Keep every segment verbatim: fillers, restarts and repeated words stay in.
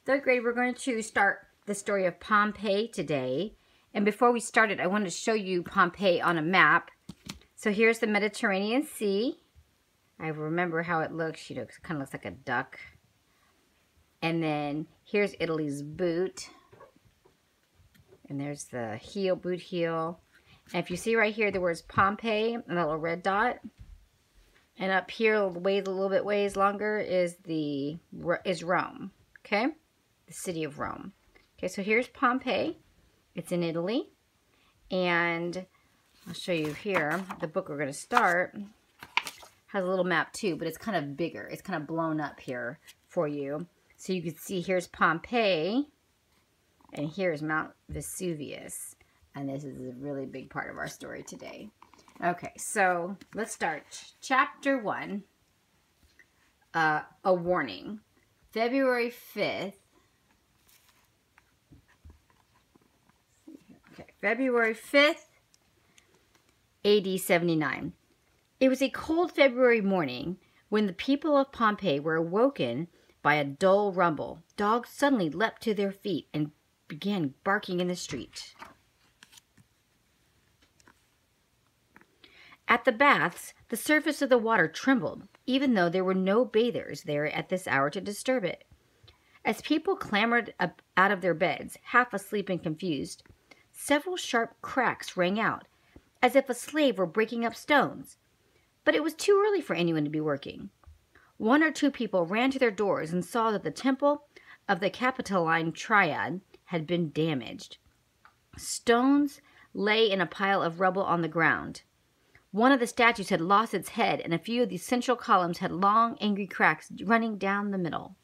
Third grade, we're going to start the story of Pompeii today. And before we started, I wanted to show you Pompeii on a map. So here's the Mediterranean Sea. I remember how it looks. You know, it kind of looks like a duck. And then here's Italy's boot. And there's the heel, boot heel. And if you see right here, the words Pompeii and the little red dot. And up here, ways a little bit ways longer is the is Rome. Okay, the city of Rome. Okay, so here's Pompeii. It's in Italy, and I'll show you here. The book we're going to start has a little map too, but it's kind of bigger. It's kind of blown up here for you, so you can see here's Pompeii, and here's Mount Vesuvius, and this is a really big part of our story today. Okay, so let's start. Chapter one, uh, a warning. February fifth. Okay, February fifth, A D seventy-nine. It was a cold February morning when the people of Pompeii were awoken by a dull rumble. Dogs suddenly leapt to their feet and began barking in the street. At the baths, the surface of the water trembled, even though there were no bathers there at this hour to disturb it. As people clambered up out of their beds, half asleep and confused, several sharp cracks rang out, as if a slave were breaking up stones. But it was too early for anyone to be working. One or two people ran to their doors and saw that the temple of the Capitoline Triad had been damaged. Stones lay in a pile of rubble on the ground. One of the statues had lost its head, and a few of the central columns had long, angry cracks running down the middle.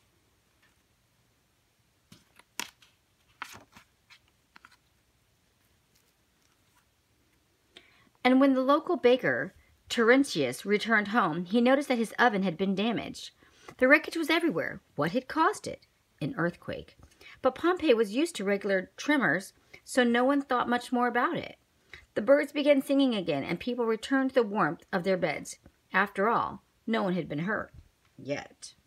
And when the local baker, Terentius, returned home, he noticed that his oven had been damaged. The wreckage was everywhere. What had caused it? An earthquake. But Pompeii was used to regular tremors, so no one thought much more about it. The birds began singing again, and people returned to the warmth of their beds. After all, no one had been hurt. Yet.